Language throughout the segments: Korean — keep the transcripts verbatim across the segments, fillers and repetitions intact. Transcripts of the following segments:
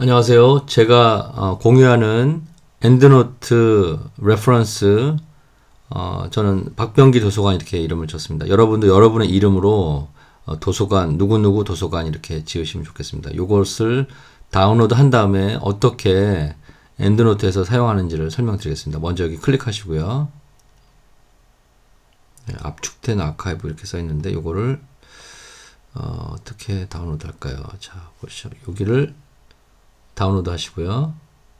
안녕하세요. 제가 어, 공유하는 엔드노트 레퍼런스 어, 저는 박병기 도서관 이렇게 이름을 줬습니다. 여러분도 여러분의 이름으로 어, 도서관 누구누구 도서관 이렇게 지으시면 좋겠습니다. 이것을 다운로드 한 다음에 어떻게 엔드노트에서 사용하는지를 설명드리겠습니다. 먼저 여기 클릭하시고요. 네, 압축된 아카이브 이렇게 써 있는데 이거를 어, 어떻게 다운로드 할까요? 자, 보시죠. 여기를 다운로드 하시고요.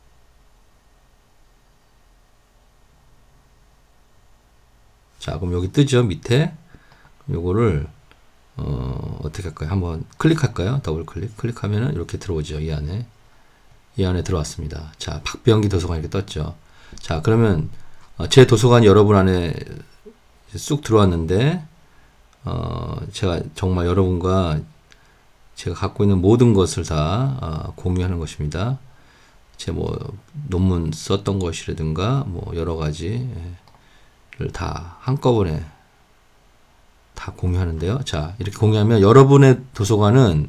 자, 그럼 여기 뜨죠, 밑에. 요거를 어, 어떻게 할까요? 한번 클릭할까요? 더블 클릭. 클릭하면은 이렇게 들어오죠, 이 안에. 이 안에 들어왔습니다. 자, 박병기 도서관 이렇게 떴죠. 자, 그러면 어, 제 도서관이 여러분 안에 쑥 들어왔는데 어, 제가 정말 여러분과 제가 갖고 있는 모든 것을 다 어, 공유하는 것입니다. 제 뭐 논문 썼던 것이라든가 뭐 여러 가지를 다 한꺼번에 다 공유하는데요. 자, 이렇게 공유하면 여러분의 도서관은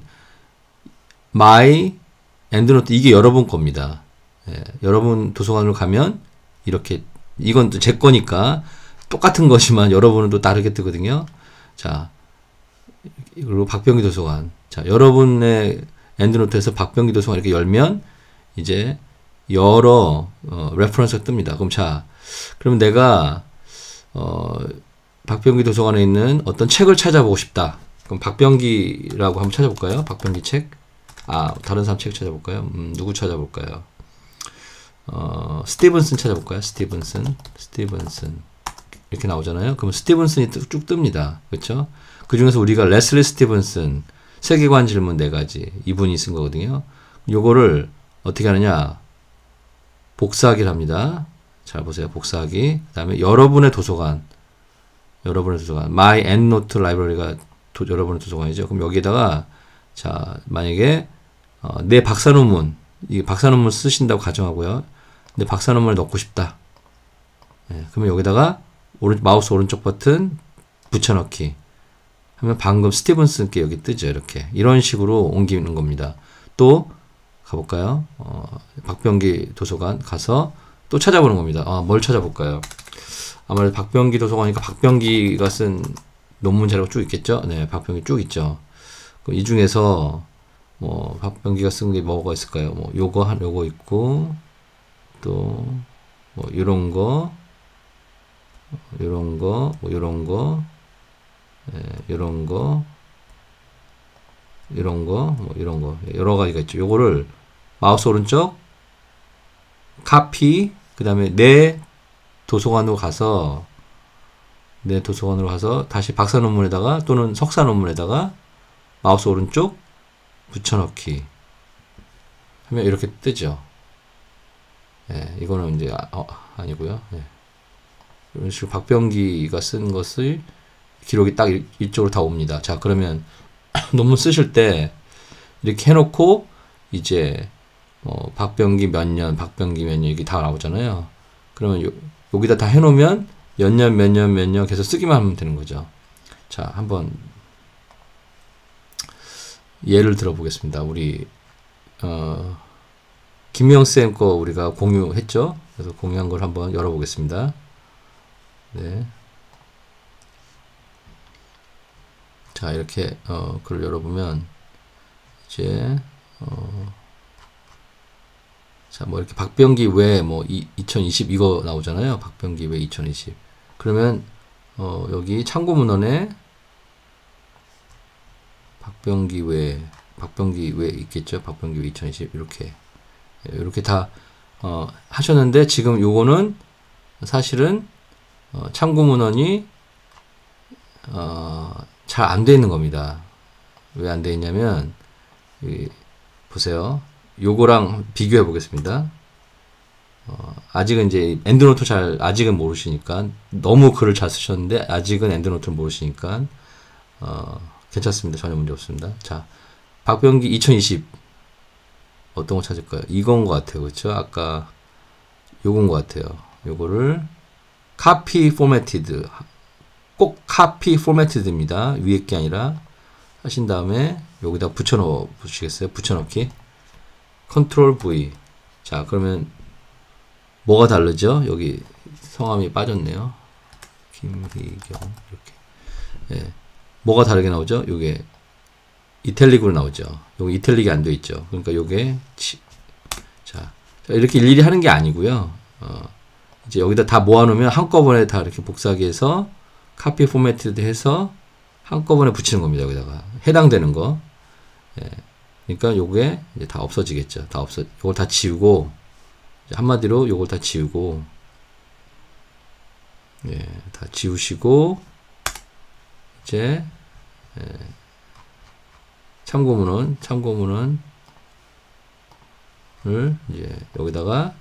My 엔드노트 이게 여러분 겁니다. 예, 여러분 도서관으로 가면 이렇게 이건 또 제 거니까 똑같은 것이지만 여러분은 또 다르게 뜨거든요. 자, 그리고 박병기 도서관. 자, 여러분의 엔드노트에서 박병기 도서관 이렇게 열면 이제 여러 어, 레퍼런스가 뜹니다. 그럼 자, 그럼 내가 어, 박병기 도서관에 있는 어떤 책을 찾아보고 싶다. 그럼 박병기라고 한번 찾아볼까요? 박병기 책. 아, 다른 사람 책 찾아볼까요? 음, 누구 찾아볼까요? 어, 스티븐슨 찾아볼까요? 스티븐슨. 스티븐슨. 이렇게 나오잖아요. 그럼 스티븐슨이 쭉 뜹니다. 그렇죠? 그 중에서 우리가 레슬리 스티븐슨 세계관 질문 네 가지 이분이 쓴 거거든요. 요거를 어떻게 하느냐? 복사하기를 합니다. 잘 보세요. 복사하기. 그 다음에 여러분의 도서관. 여러분의 도서관. My EndNote Library가 도, 여러분의 도서관이죠. 그럼 여기에다가 자, 만약에 어, 내 박사 논문, 이 박사 논문 쓰신다고 가정하고요. 내 박사 논문을 넣고 싶다. 네, 그러면 여기다가 오른, 마우스 오른쪽 버튼 붙여넣기 하면 방금 스티븐슨께 여기 뜨죠. 이렇게 이런 식으로 옮기는 겁니다. 또 가볼까요? 어, 박병기 도서관 가서 또 찾아보는 겁니다. 아, 뭘 찾아볼까요? 아무래도 박병기 도서관이니까 박병기가 쓴 논문 자료가 쭉 있겠죠? 네, 박병기 쭉 있죠. 이 중에서 뭐 박병기가 쓴 게 뭐가 있을까요? 뭐 요거 한 요거 있고 또 뭐 이런 거, 이런 거, 뭐 이런 거, 예, 이런 거, 이런 거, 뭐 이런 거 여러 가지가 있죠. 요거를 마우스 오른쪽 카피, 그 다음에 내 도서관으로 가서 내 도서관으로 가서 다시 박사 논문에다가 또는 석사 논문에다가 마우스 오른쪽 붙여넣기 하면 이렇게 뜨죠. 예, 이거는 이제 아, 어, 아니고요. 예. 이런 식으로 박병기가 쓴 것을 기록이 딱 이쪽으로 다 옵니다. 자, 그러면 논문 쓰실 때 이렇게 해놓고 이제 어, 박병기 몇 년, 박병기 몇 년 이게 다 나오잖아요. 그러면 요, 여기다 다 해놓으면 몇 년, 몇 년, 몇 년 계속 쓰기만 하면 되는 거죠. 자, 한번 예를 들어보겠습니다. 우리 어, 김영 쌤 거 우리가 공유했죠. 그래서 공유한 걸 한번 열어보겠습니다. 네. 자, 이렇게 어, 글을 열어보면 이제 어, 자, 뭐 이렇게 박병기 외 뭐 이천이십 이거 나오잖아요. 박병기 외 이천이십. 그러면 어, 여기 참고 문헌에 박병기 외 박병기 외 있겠죠. 박병기 외 이천이십 이렇게 이렇게 다 어, 하셨는데 지금 요거는 사실은 어, 참고 문헌이 어, 잘 안 돼 있는 겁니다. 왜 안 돼 있냐면 이, 보세요. 요거랑 비교해 보겠습니다. 어, 아직은 이제 엔드노트 잘 아직은 모르시니까 너무 글을 잘 쓰셨는데 아직은 엔드노트를 모르시니까 어, 괜찮습니다. 전혀 문제 없습니다. 자, 박병기 이천이십 어떤 거 찾을까요? 이건 것 같아요. 그렇죠? 아까 요건 것 같아요. 요거를 copy formatted 꼭 copy formatted입니다. 위에 게 아니라 하신 다음에 여기다 붙여넣어 보시겠어요? 붙여넣기 컨트롤 V. 자, 그러면 뭐가 다르죠? 여기 성함이 빠졌네요. 김희경 이렇게. 예. 뭐가 다르게 나오죠? 요게 이탈릭으로 나오죠. 요게 이탈릭이 안 돼 있죠. 그러니까 요게 치, 자, 이렇게 일일이 하는 게 아니고요. 어, 이제 여기다 다 모아놓으면 한꺼번에 다 이렇게 복사하기해서 카피 포매티드 해서 한꺼번에 붙이는 겁니다. 여기다가 해당되는 거. 예. 그러니까 요게 이제 다 없어지겠죠. 다 없어. 요걸 다 지우고 한마디로 요걸 다 지우고 예, 다 지우시고 이제 예, 참고문은 참고문은 을 이제 여기다가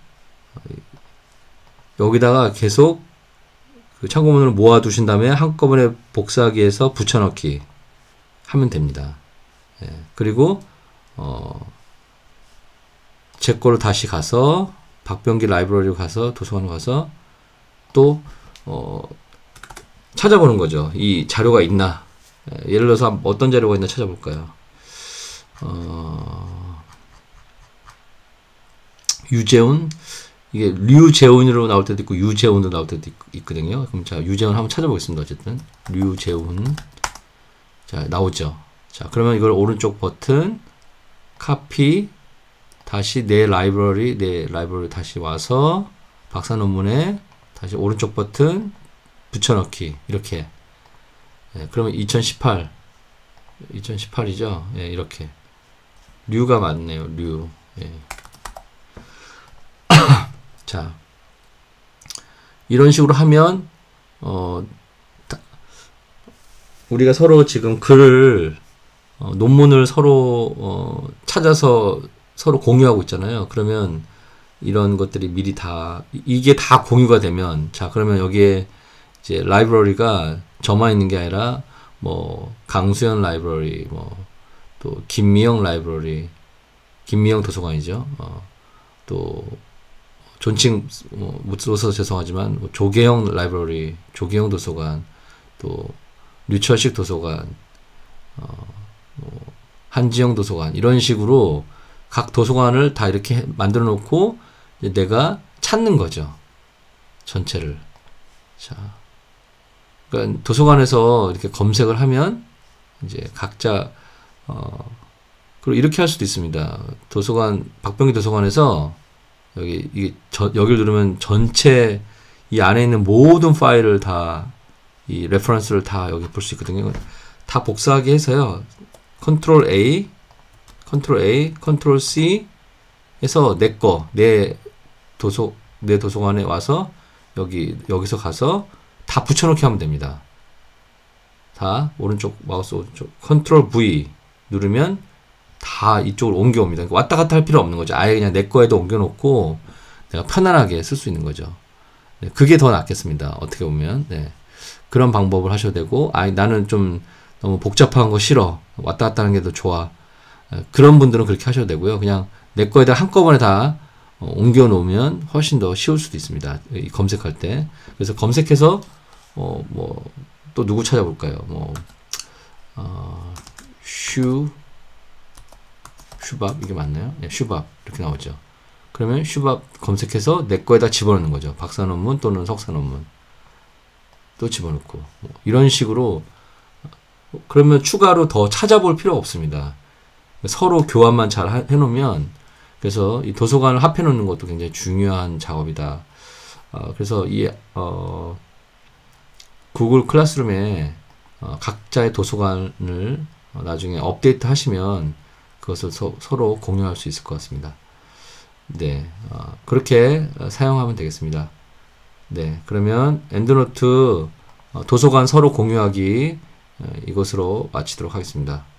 여기다가 계속 그 참고문을 모아 두신 다음에 한꺼번에 복사하기해서 붙여넣기 하면 됩니다. 예, 그리고 어, 제 거로 다시 가서 박병기 라이브러리로 가서 도서관 가서 또 어, 찾아보는 거죠. 이 자료가 있나? 예, 예를 들어서 어떤 자료가 있나 찾아볼까요? 어, 유재훈 이게 류재훈으로 나올 때도 있고 유재훈으로 나올 때도 있, 있거든요. 그럼 자 유재훈 한번 찾아보겠습니다. 어쨌든 류재훈 자 나오죠. 자 그러면 이걸 오른쪽 버튼 카피 다시 내 라이브러리 내 라이브러리 다시 와서 박사 논문에 다시 오른쪽 버튼 붙여넣기 이렇게 예, 그러면 이천십팔 이천십팔이죠. 예, 이렇게 류가 맞네요. 류 예. 자 이런 식으로 하면 어, 다, 우리가 서로 지금 글을 어, 논문을 서로 어, 찾아서 서로 공유하고 있잖아요. 그러면 이런 것들이 미리 다 이게 다 공유가 되면 자 그러면 여기에 이제 라이브러리가 저만 있는 게 아니라 뭐 강수현 라이브러리 뭐 또 김미영 라이브러리 김미영 도서관이죠. 어, 또 존칭 뭐, 못 들어서 죄송하지만 뭐 조계영 라이브러리 조계영 도서관 또 류철식 도서관 어, 뭐 한지영 도서관 이런 식으로 각 도서관을 다 이렇게 만들어 놓고 내가 찾는 거죠. 전체를. 자. 그러니까 도서관에서 이렇게 검색을 하면 이제 각자 어 그리고 이렇게 할 수도 있습니다. 도서관 박병기 도서관에서 여기 이게 저, 여기를 누르면 전체 이 안에 있는 모든 파일을 다 이 레퍼런스를 다 여기 볼 수 있거든요. 다 복사하기 해서요. 컨트롤 A 컨트롤 A, 컨트롤 C 해서 내 거, 내 도서, 내 도서관에 와서 여기, 여기서 가서 다 붙여넣기 하면 됩니다. 다 오른쪽 마우스 오른쪽 컨트롤 V 누르면 다 이쪽으로 옮겨옵니다. 그러니까 왔다 갔다 할 필요 없는 거죠. 아예 그냥 내 거에도 옮겨놓고 내가 편안하게 쓸 수 있는 거죠. 네, 그게 더 낫겠습니다. 어떻게 보면 네. 그런 방법을 하셔도 되고, 아 나는 좀 너무 복잡한 거 싫어. 왔다 갔다 하는 게 더 좋아. 그런 분들은 그렇게 하셔도 되고요. 그냥 내 거에다 한꺼번에 다 옮겨 놓으면 훨씬 더 쉬울 수도 있습니다. 검색할 때. 그래서 검색해서 어, 뭐 또 누구 찾아볼까요? 뭐 어, 슈 슈밥 이게 맞나요? 네, 슈밥 이렇게 나오죠. 그러면 슈밥 검색해서 내 거에다 집어넣는 거죠. 박사 논문 또는 석사 논문 또 집어넣고 뭐 이런 식으로 그러면 추가로 더 찾아볼 필요가 없습니다. 서로 교환만 잘 해놓으면 그래서 이 도서관을 합해 놓는 것도 굉장히 중요한 작업이다. 어, 그래서 이 어, 구글 클래스룸에 어, 각자의 도서관을 어, 나중에 업데이트 하시면 그것을 서, 서로 공유할 수 있을 것 같습니다. 네, 어, 그렇게 어, 사용하면 되겠습니다. 네, 그러면 엔드노트 어, 도서관 서로 공유하기 어, 이것으로 마치도록 하겠습니다.